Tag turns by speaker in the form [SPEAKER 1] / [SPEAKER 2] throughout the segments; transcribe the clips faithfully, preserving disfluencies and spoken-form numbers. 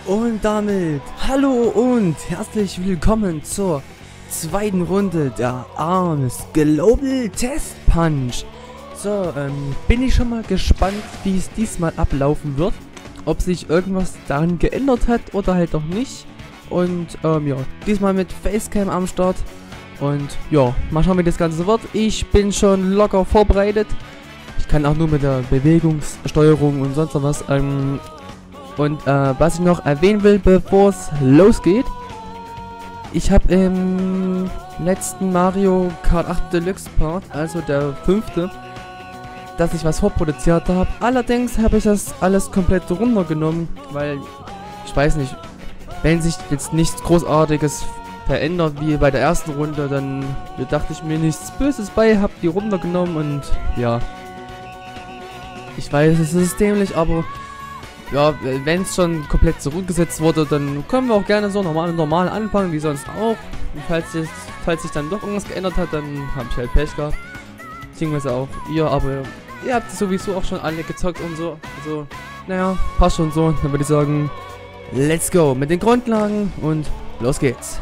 [SPEAKER 1] Und damit hallo und herzlich willkommen zur zweiten Runde der ARMS Global Test Punch. So, ähm, bin ich schon mal gespannt, wie es diesmal ablaufen wird. Ob sich irgendwas daran geändert hat oder halt auch nicht. Und, ähm, ja, diesmal mit Facecam am Start. Und, ja, mal schauen, wie das Ganze so wird. Ich bin schon locker vorbereitet. Ich kann auch nur mit der Bewegungssteuerung und sonst was, ähm... Und äh, was ich noch erwähnen will, bevor es losgeht, ich habe im letzten Mario Kart acht Deluxe Part, also der fünfte, dass ich was vorproduziert habe. Allerdings habe ich das alles komplett runtergenommen, weil, ich weiß nicht, wenn sich jetzt nichts Großartiges verändert wie bei der ersten Runde, dann dachte ich mir nichts Böses bei, habe die runtergenommen und ja. Ich weiß, es ist dämlich, aber... Ja, wenn es schon komplett zurückgesetzt wurde, dann können wir auch gerne so normal, normal anfangen, wie sonst auch. Und falls, es, falls sich dann doch irgendwas geändert hat, dann habe ich halt Pech gehabt. Beziehungsweise auch ihr, aber ihr habt sowieso auch schon alle gezockt und so. Also, naja, passt schon so. Dann würde ich sagen, let's go mit den Grundlagen und los geht's.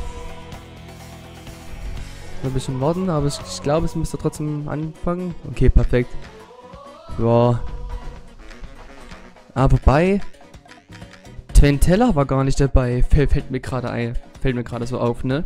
[SPEAKER 1] Ein bisschen warten, aber ich, ich glaube, es müsste trotzdem anfangen. Okay, perfekt. Ja. Aber bei Twentella war gar nicht dabei. Fällt, fällt mir gerade ein. Fällt mir gerade so auf, ne?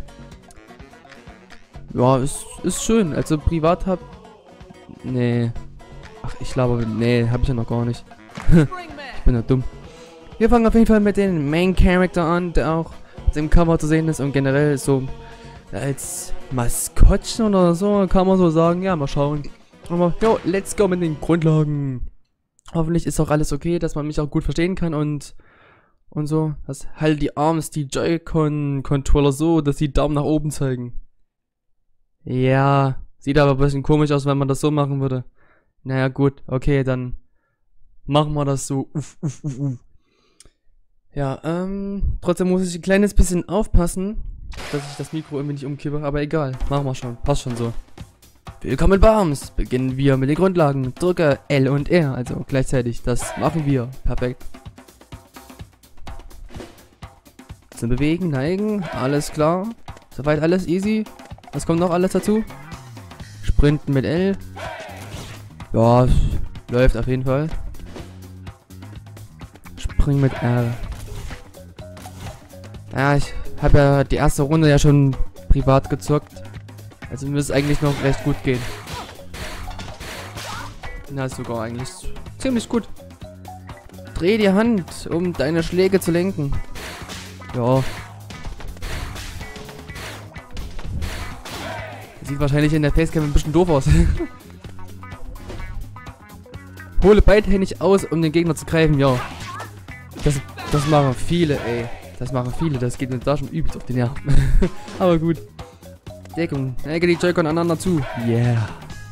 [SPEAKER 1] Ja, ist, ist schön. Also privat hab... Nee. Ach, ich glaube... Nee, hab ich ja noch gar nicht. Ich bin ja dumm. Wir fangen auf jeden Fall mit dem Main Character an, der auch auf dem Cover zu sehen ist und generell so als Maskottchen oder so, kann man so sagen. Ja, mal schauen. Aber, jo, let's go mit den Grundlagen. Hoffentlich ist auch alles okay, dass man mich auch gut verstehen kann und und so. Das halt die Arms, die Joy-Con-Controller so, dass die Daumen nach oben zeigen. Ja, sieht aber ein bisschen komisch aus, wenn man das so machen würde. Naja, gut, okay, dann machen wir das so. Uff, uff, uff, uff. Ja, ähm, trotzdem muss ich ein kleines bisschen aufpassen, dass ich das Mikro irgendwie nicht umkippe, aber egal, machen wir schon, passt schon so. Willkommen bei ARMS. Beginnen wir mit den Grundlagen. Drücke L und R, also gleichzeitig. Das machen wir. Perfekt. Zum Bewegen, neigen, alles klar. Soweit alles easy. Was kommt noch alles dazu? Sprinten mit L. Ja, läuft auf jeden Fall. Springen mit R. Ja, ich habe ja die erste Runde ja schon privat gezockt. Also müsste es eigentlich noch recht gut gehen. Na, sogar eigentlich ziemlich gut. Dreh die Hand, um deine Schläge zu lenken. Ja. Sieht wahrscheinlich in der Facecam ein bisschen doof aus. Hole beidhändig aus, um den Gegner zu greifen. Ja. Das, das machen viele, ey. Das machen viele. Das geht mir da schon übelst auf den Nerven. Aber gut. Deckung. Ecke die Joy-Con aneinander zu. Yeah.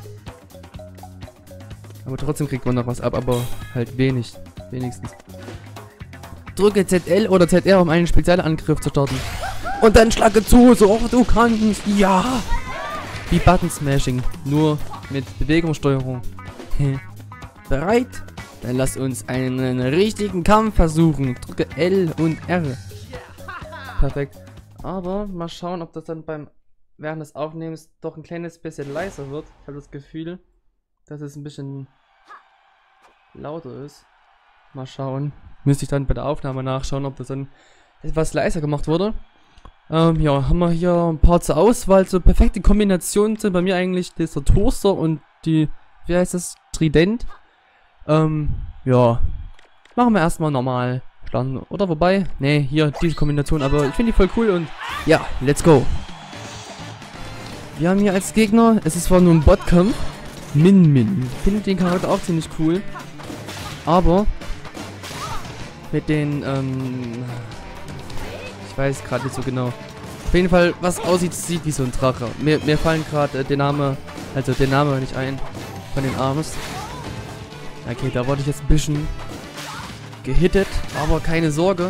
[SPEAKER 1] Aber trotzdem kriegt man noch was ab, aber halt wenig. Wenigstens. Drücke Z L oder Z R, um einen Spezialangriff zu starten. Und dann schlage zu, so oft du kannst. Ja. Wie Button Smashing. Nur mit Bewegungssteuerung. Bereit? Dann lass uns einen richtigen Kampf versuchen. Drücke L und R. Perfekt. Aber mal schauen, ob das dann beim während des Aufnehmens doch ein kleines bisschen leiser wird. Ich habe das Gefühl, dass es ein bisschen lauter ist. Mal schauen. Müsste ich dann bei der Aufnahme nachschauen, ob das dann etwas leiser gemacht wurde. Ähm, ja, haben wir hier ein paar zur Auswahl. So perfekte Kombinationen sind bei mir eigentlich dieser Toaster und die, wie heißt das, Trident. Ähm, ja. Machen wir erstmal normal. Oder wobei, ne, hier diese Kombination, aber ich finde die voll cool und ja, let's go. Wir haben hier als Gegner, es ist zwar nur ein Botkampf, Min Min. Ich finde den Charakter auch ziemlich cool. Aber mit den, ähm, ich weiß gerade nicht so genau. Auf jeden Fall, was aussieht, sieht wie so ein Drache. Mir, mir fallen gerade äh, der Name, also der Name nicht ein von den ARMS. Okay, da wurde ich jetzt ein bisschen gehittet, aber keine Sorge.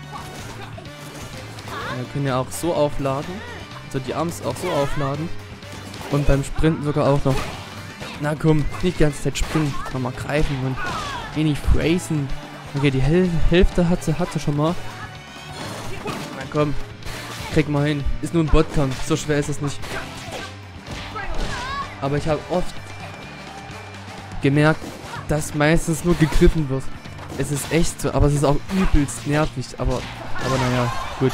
[SPEAKER 1] Wir können ja auch so aufladen. Also die Arms auch so aufladen. Und beim Sprinten sogar auch noch. Na komm, nicht die ganze Zeit springen. Nochmal greifen und wenig phrasen. Okay, die Häl Hälfte hat sie, hat sie schon mal. Na komm. Krieg mal hin. Ist nur ein Botkampf. So schwer ist es nicht. Aber ich habe oft gemerkt, dass meistens nur gegriffen wird. Es ist echt so, aber es ist auch übelst nervig. Aber, aber naja, gut.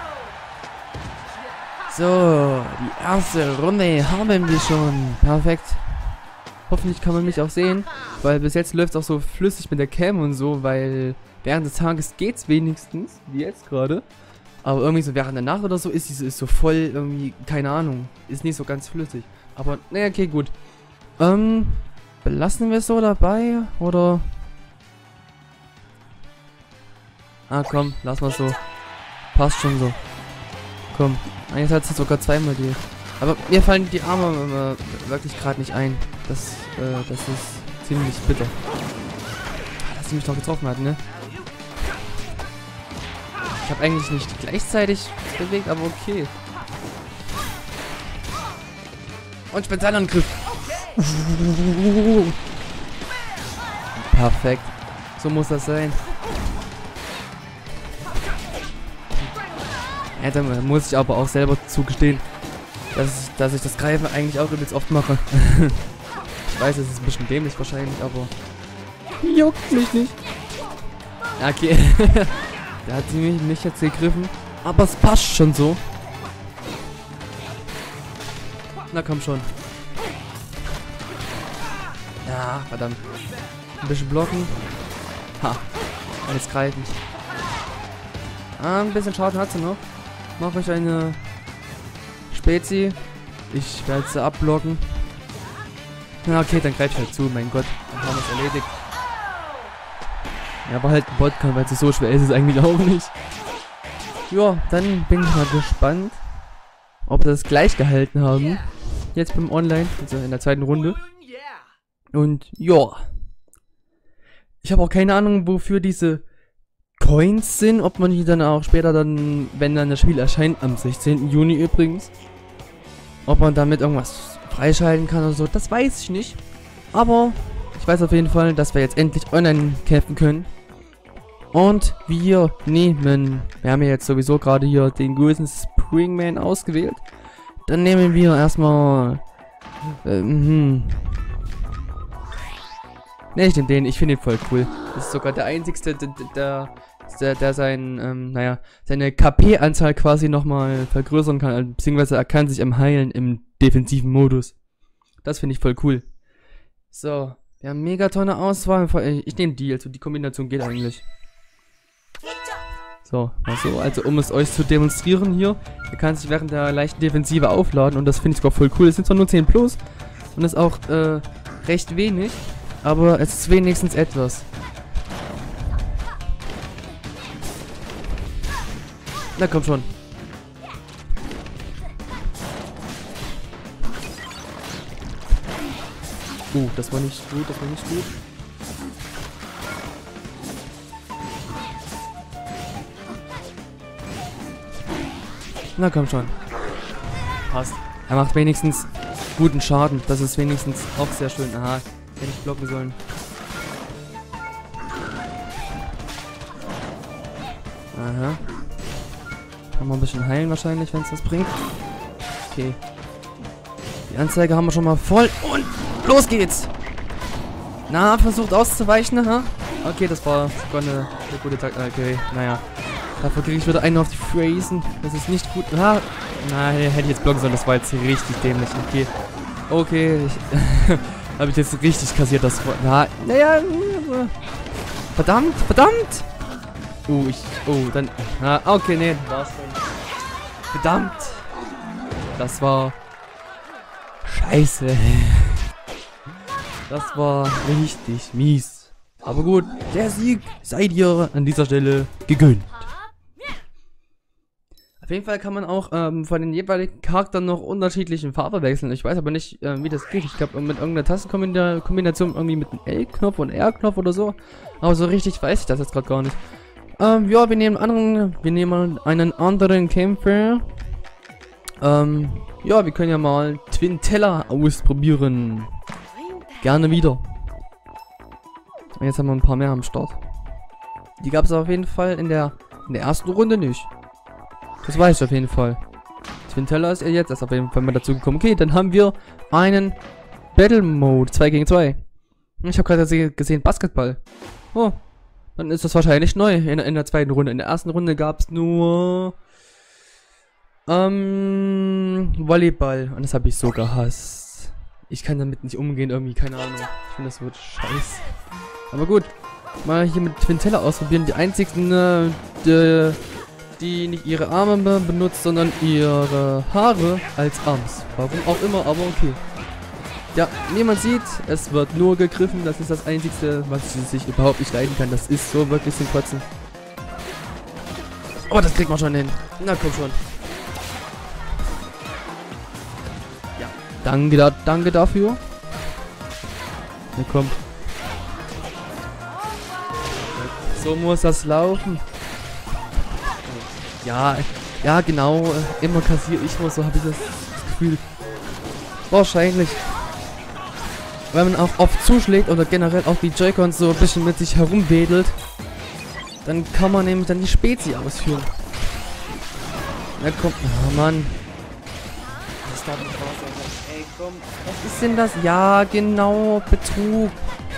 [SPEAKER 1] So, die erste Runde haben wir schon. Perfekt. Hoffentlich kann man mich auch sehen, weil bis jetzt läuft es auch so flüssig mit der Cam und so, weil während des Tages geht's wenigstens, wie jetzt gerade. Aber irgendwie so während der Nacht oder so ist sie ist so voll irgendwie, keine Ahnung, ist nicht so ganz flüssig. Aber, ne, okay, gut. Ähm, belassen wir es so dabei, oder? Ah, komm, lass mal so. Passt schon so. Komm, jetzt hat sie sogar zweimal die. Aber mir fallen die Arme äh, wirklich gerade nicht ein. Das, äh, das ist ziemlich bitter. Dass sie mich doch getroffen hat, ne? Ich habe eigentlich nicht gleichzeitig bewegt, aber okay. Und Spezialangriff. Perfekt. So muss das sein. Ja, dann muss ich aber auch selber zugestehen, dass ich, dass ich das Greifen eigentlich auch übelst oft mache. Ich weiß, es ist ein bisschen dämlich wahrscheinlich, aber juckt mich nicht. Okay. Da hat sie mich, mich jetzt gegriffen, aber es passt schon so. Na komm schon. Ja, verdammt. Ein bisschen blocken. Ha. Alles greifen. Ah, ein bisschen Schaden hat sie noch. Mache ich eine Spezi. Ich werde sie abblocken. Ja, okay, dann greife ich halt zu. Mein Gott, dann haben wir es erledigt. Ja, aber halt ein Botkampf, weil es so schwer ist es eigentlich auch nicht. Ja, dann bin ich mal gespannt, ob wir das gleich gehalten haben. Jetzt beim Online, also in der zweiten Runde. Und ja. Ich habe auch keine Ahnung, wofür diese Coins sind, ob man die dann auch später dann, wenn dann das Spiel erscheint, am sechzehnten Juni übrigens, ob man damit irgendwas freischalten kann oder so, das weiß ich nicht. Aber ich weiß auf jeden Fall, dass wir jetzt endlich online kämpfen können. Und wir nehmen, wir haben ja jetzt sowieso gerade hier den großen Springman ausgewählt. Dann nehmen wir erstmal, ähm, ne, ich nehme den, ich finde ihn voll cool. Das ist sogar der einzigste, der, der Der, der sein, ähm, naja, seine K P-Anzahl quasi nochmal vergrößern kann, beziehungsweise er kann sich im Heilen im defensiven Modus. Das finde ich voll cool. So, wir haben mega tolle Auswahl. Ich nehme die, also die Kombination geht eigentlich. So, mal so, also um es euch zu demonstrieren hier, er kann sich während der leichten Defensive aufladen und das finde ich sogar voll cool. Es sind zwar nur zehn plus und ist auch äh, recht wenig, aber es ist wenigstens etwas. Na komm schon. Uh, das war nicht gut, das war nicht gut. Na komm schon. Passt. Er macht wenigstens guten Schaden. Das ist wenigstens auch sehr schön. Aha, hätte ich blocken sollen. Aha. Kann man ein bisschen heilen wahrscheinlich, wenn es das bringt. Okay. Die Anzeige haben wir schon mal voll. Und los geht's. Na, versucht auszuweichen, aha. Okay, das war sogar eine, eine gute Taktik. Okay, naja. Dafür kriege ich wieder einen auf die Phrasen. Das ist nicht gut. Ah, na, hätte ich jetzt blocken sollen. Das war jetzt richtig dämlich. Okay. Okay. Habe ich jetzt richtig kassiert, das war. Na, naja. Verdammt, verdammt. Uh, ich. Oh, dann. Ah, okay, nee, war's dann. Verdammt. Das war. Scheiße. Das war richtig mies. Aber gut, der Sieg sei dir an dieser Stelle gegönnt. Auf jeden Fall kann man auch ähm, von den jeweiligen Charakteren noch unterschiedlichen Farben wechseln. Ich weiß aber nicht, äh, wie das geht. Ich glaube, mit irgendeiner Tastenkombination irgendwie mit einem L-Knopf und R-Knopf oder so. Aber so richtig weiß ich das jetzt gerade gar nicht. Ähm, ja, wir nehmen anderen, wir nehmen einen anderen Kämpfer. Ähm, ja, wir können ja mal Twin Teller ausprobieren. Gerne wieder. Und jetzt haben wir ein paar mehr am Start. Die gab es auf jeden Fall in der, in der ersten Runde nicht. Das weiß ich auf jeden Fall. Twintella ist ja jetzt erst auf jeden Fall mal dazu gekommen. Okay, dann haben wir einen Battle Mode zwei gegen zwei. Ich habe gerade gesehen, Basketball. Oh, dann ist das wahrscheinlich neu in, in der zweiten Runde. In der ersten Runde gab es nur ähm, Volleyball. Und das habe ich so gehasst. Ich kann damit nicht umgehen irgendwie, keine Ahnung. Ich finde, das wird scheiße. Aber gut, mal hier mit Twintella ausprobieren. Die einzigen, äh, die, die nicht ihre Arme benutzt, sondern ihre Haare als Arms. Warum auch immer, aber okay. Ja, wie man sieht, es wird nur gegriffen. Das ist das Einzige, was sie sich überhaupt nicht leiden kann. Das ist so wirklich zum Kotzen. Oh, das kriegt man schon hin. Na, komm schon. Ja, danke, da, danke dafür. Na komm. So muss das laufen. Ja, ja genau. Immer kassiere ich nur, so habe ich das Gefühl. Wahrscheinlich. Wenn man auch oft zuschlägt oder generell auch die Joy-Cons so ein bisschen mit sich herumwedelt, dann kann man nämlich dann die Spezi ausführen. Na komm, oh Mann. Das darf nicht wahr sein. Ey komm, was ist denn das? Ja, genau, Betrug.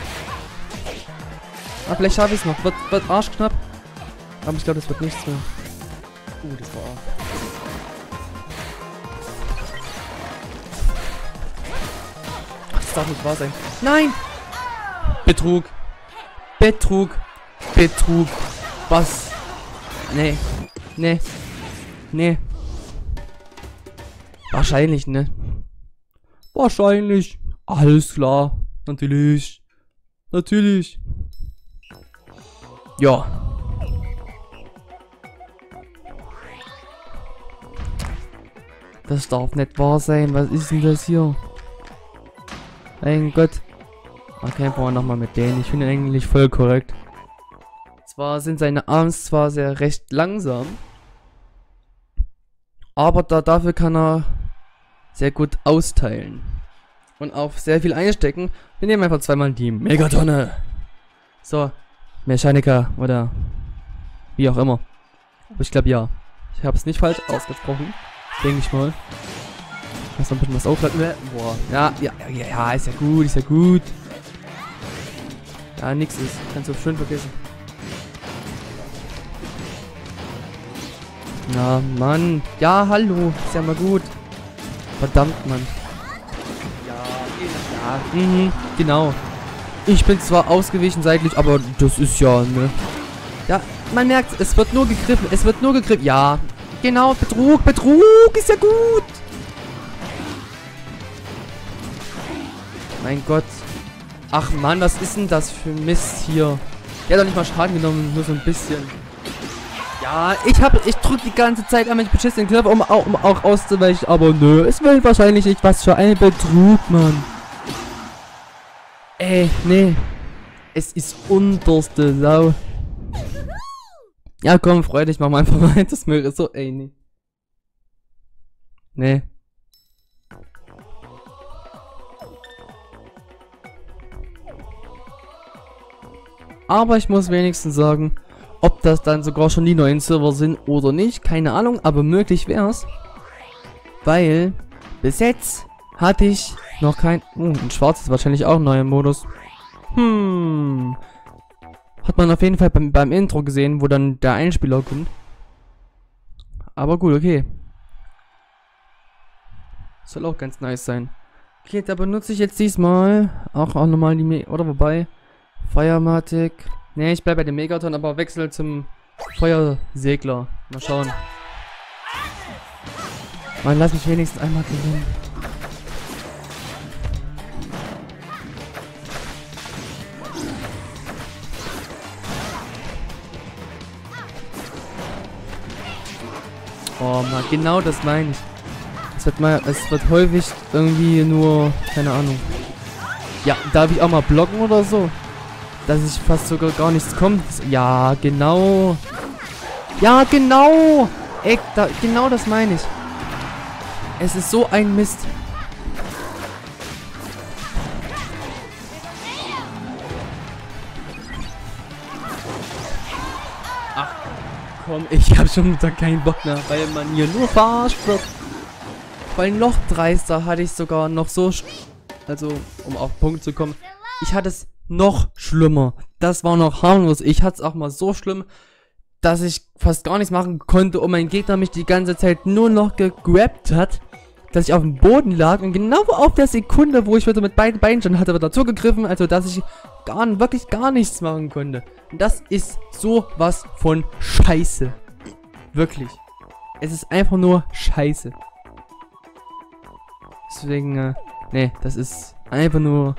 [SPEAKER 1] Ah, vielleicht schaffe ich es noch. Wird, wird arschknapp. Aber ich glaube, das wird nichts mehr. Uh, das war arsch. Das darf nicht wahr sein. Nein! Betrug. Betrug. Betrug. Was? Nee. Nee. Nee. Wahrscheinlich, ne? Wahrscheinlich. Alles klar. Natürlich. Natürlich. Ja. Das darf nicht wahr sein. Was ist denn das hier? Mein Gott. Okay, brauchen wir nochmal mit denen. Ich finde ihn eigentlich voll korrekt. Zwar sind seine Arms zwar sehr recht langsam. Aber da, dafür kann er sehr gut austeilen. Und auch sehr viel einstecken. Wir nehmen einfach zweimal die Megatonne. So. Mechanica oder wie auch immer. Aber ich glaube ja. Ich habe es nicht falsch ausgesprochen. Denke ich mal. Lass mal ein bisschen was aufladen. Boah. Ja, ja, ja, ja, ist ja gut, ist ja gut. Ja, nix ist. Kannst du schön vergessen. Na, Mann. Ja, hallo. Ist ja mal gut. Verdammt, Mann. Ja, ja. Mhm, genau. Ich bin zwar ausgewichen seitlich, aber das ist ja, ne. Ja, man merkt, es wird nur gegriffen. Es wird nur gegriffen. Ja, genau. Betrug, Betrug ist ja gut. Mein Gott. Ach Mann, was ist denn das für Mist hier? Der hat doch nicht mal Schaden genommen, nur so ein bisschen. Ja, ich hab, ich drück die ganze Zeit an meinen beschissenen Knopf, um, um auch auszuweichen, aber nö, es will wahrscheinlich nicht. Was für ein Betrug, Mann. Ey, nee. Es ist unterste Sau. Ja, komm, freu dich, mach mal einfach weiter. Das Müll ist so, ey, nee. Nee. Aber ich muss wenigstens sagen, ob das dann sogar schon die neuen Server sind oder nicht, keine Ahnung, aber möglich wär's. Weil bis jetzt hatte ich noch kein... Oh, in Schwarz ist wahrscheinlich auch ein neuer Modus. Hm. Hat man auf jeden Fall beim, beim Intro gesehen, wo dann der Einspieler kommt. Aber gut, okay. Soll auch ganz nice sein. Okay, da benutze ich jetzt diesmal auch, auch nochmal die... Me oder wobei... Feuermatik. Ne, ich bleibe bei dem Megaton, aber wechsel zum Feuersegler. Mal schauen. Mann, lass mich wenigstens einmal gewinnen. Oh Mann, genau das meine ich. Es wird mal, es wird häufig irgendwie nur, keine Ahnung. Ja, darf ich auch mal blocken oder so? Dass ich fast sogar gar nichts kommt. Ja, genau. Ja, genau. Ey, da, genau das meine ich. Es ist so ein Mist. komm, ich hab schon wieder keinen Bock mehr, weil man hier nur verarscht wird. Weil noch dreister hatte ich sogar noch so, also um auf den Punkt zu kommen, ich hatte es noch schlimmer. Das war noch harmlos. Ich hatte es auch mal so schlimm, dass ich fast gar nichts machen konnte und mein Gegner mich die ganze Zeit nur noch gegrabt hat, dass ich auf dem Boden lag und genau auf der Sekunde, wo ich wieder mit beiden Beinen schon hatte, wieder zugegriffen, also dass ich gar, wirklich gar nichts machen konnte. Und das ist so was von Scheiße. Wirklich. Es ist einfach nur Scheiße. Deswegen, äh, nee, das ist einfach nur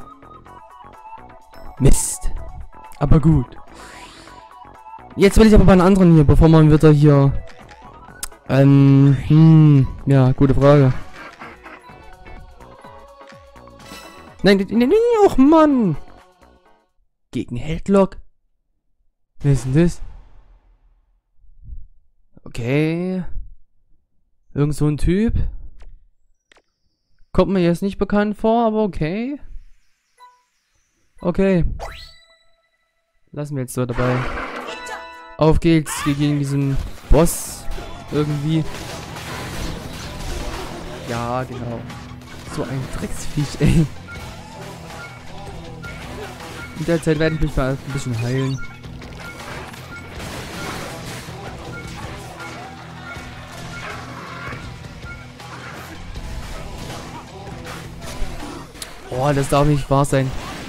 [SPEAKER 1] Mist. Aber gut. Jetzt will ich aber bei einem anderen hier, bevor man wieder hier, ähm, hm, ja, gute Frage. Nein, nein, nein, nein, och Mann. Gegen Headlock? Wer ist denn das? Okay. Irgend so ein Typ. Kommt mir jetzt nicht bekannt vor, aber okay. Okay. Lassen wir jetzt so dabei. Auf geht's gegen diesen Boss. Irgendwie. Ja, genau. So ein Drecksviech, ey. In der Zeit werde ich mich mal ein bisschen heilen. Oh, das darf nicht wahr sein.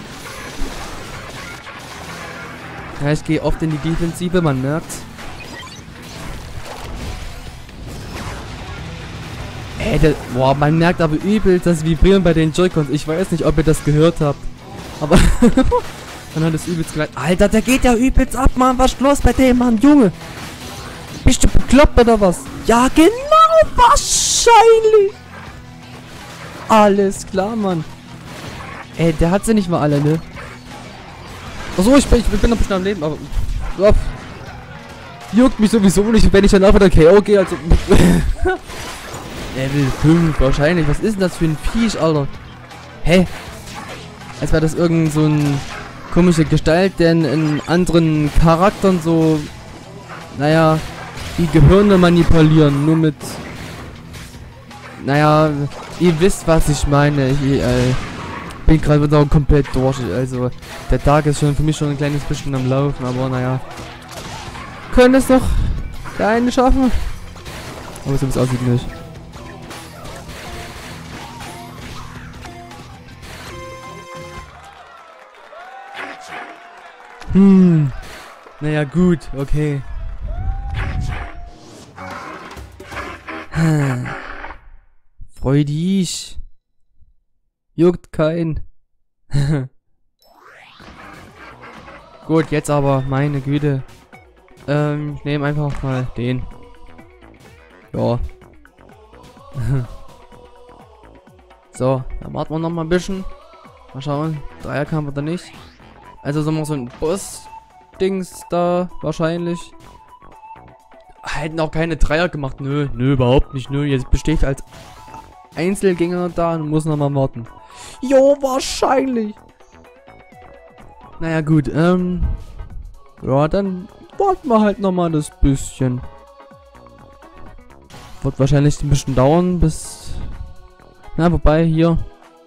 [SPEAKER 1] Ja, ich gehe oft in die Defensive, man merkt's. Ey, das, boah, man merkt aber übel das Vibrieren bei den Joy-Cons. Ich weiß nicht, ob ihr das gehört habt. Aber man hat es übelst gehört. Alter, der geht ja übelst ab, Mann. Was ist los bei dem, Mann? Junge. Bist du bekloppt oder was? Ja, genau, wahrscheinlich. Alles klar, Mann. Ey, der hat sie nicht mal alle, ne? Achso, ich bin, ich bin noch ein bisschen am Leben, aber... Ja, juckt mich sowieso nicht, wenn ich dann einfach der K O gehe, also... Level fünf wahrscheinlich. Was ist denn das für ein Viech, Alter? Hä? Als wäre das irgend so ein komische Gestalt, der in, in anderen Charakteren so... Naja, die Gehirne manipulieren, nur mit... Naja, ihr wisst, was ich meine. Ich äh, bin gerade wieder komplett durch. Also, der Tag ist schon für mich schon ein kleines bisschen am Laufen, aber naja. Könnte es noch der eine schaffen? Aber so wie es aussieht nicht. Hm. Naja, gut, okay. Hm. Freu dich. Juckt kein. Gut, jetzt aber, meine Güte. Ähm, ich nehme einfach mal den. Ja. So, dann warten wir noch mal ein bisschen. Mal schauen. Dreierkampf oder nicht. Also so mal so ein Boss-Dings da wahrscheinlich. Hätten auch keine Dreier gemacht. Nö, nö, überhaupt nicht. Nö, jetzt bestehe ich als Einzelgänger da und muss noch mal warten. Jo, wahrscheinlich. Naja, gut. Ähm. Ja, dann warten wir halt noch mal das bisschen. Wird wahrscheinlich ein bisschen dauern, bis... Na, wobei, hier.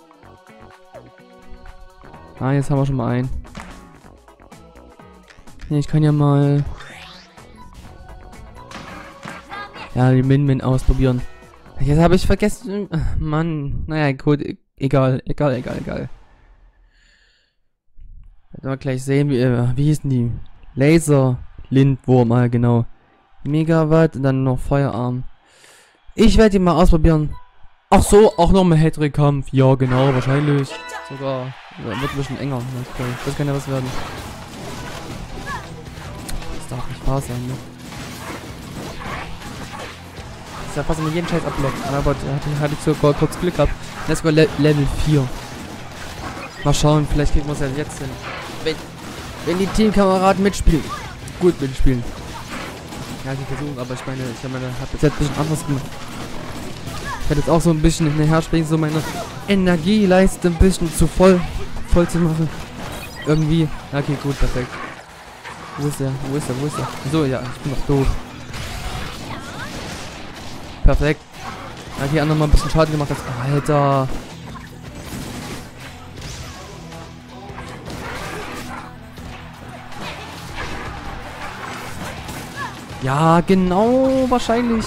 [SPEAKER 1] Ah, jetzt haben wir schon mal einen. Ich kann ja mal... Ja, die Min-Min ausprobieren. Jetzt habe ich vergessen... Mann, naja, gut, egal, egal, egal, egal. Werden wir gleich sehen, wie, äh, wie hießen die? Laser-Lindwurm, mal genau. Megawatt und dann noch Feuerarm. Ich werde die mal ausprobieren. Ach so, auch noch mal Hattrick-Kampf. Ja, genau, wahrscheinlich. Sogar, wird ein bisschen enger. Das kann ja was werden. Das darf nicht wahr sein, ne? Das ist ja fast immer jeden Scheiß abblockt. Aber da hatte, hatte ich sogar kurz Glück gehabt. Let's go Le Level vier. Mal schauen, vielleicht kriegen wir es ja jetzt hin. Wenn, wenn die Teamkameraden mitspielen. Gut mitspielen. Ja, ich versuchen, aber ich meine, ich habe hab jetzt ein bisschen anders gemacht. Ich werde jetzt auch so ein bisschen hinterher springen, so meine Energieleiste ein bisschen zu voll, voll zu machen. Irgendwie. Okay, gut, perfekt. Wo ist der? Wo ist der? Wo ist der? So, ja, ich bin noch doof. perfekt. Hat die anderen mal ein bisschen Schaden gemacht. Das, Alter. Ja, genau, wahrscheinlich.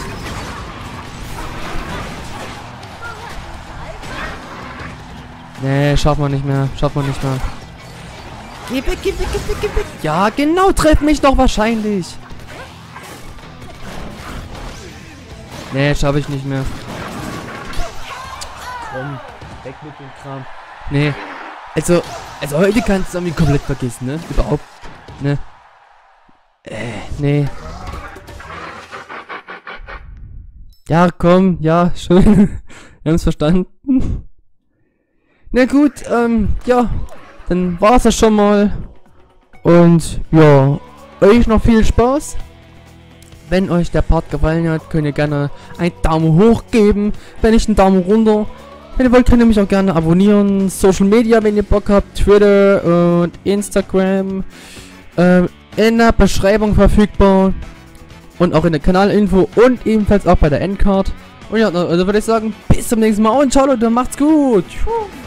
[SPEAKER 1] Nee, schafft man nicht mehr. Schafft man nicht mehr. Geh weg, geh weg, geh weg, geh weg. Ja, genau, treff mich doch wahrscheinlich. Nee, schaffe ich nicht mehr. Komm, weg mit dem Kram. Nee. Also, also heute kannst du irgendwie komplett vergessen, ne? Überhaupt. Ne? Äh, nee. Ja, komm, ja, schön. Wir haben's verstanden. Na gut, ähm, ja. Dann war's das schon mal. Und, ja, euch noch viel Spaß. Wenn euch der Part gefallen hat, könnt ihr gerne einen Daumen hoch geben. Wenn nicht, einen Daumen runter. Wenn ihr wollt, könnt ihr mich auch gerne abonnieren. Social Media, wenn ihr Bock habt. Twitter und Instagram. Ähm, in der Beschreibung verfügbar. Und auch in der Kanalinfo. Und ebenfalls auch bei der Endcard. Und ja, also würde ich sagen, bis zum nächsten Mal. Und ciao Leute, macht's gut. Tschüss.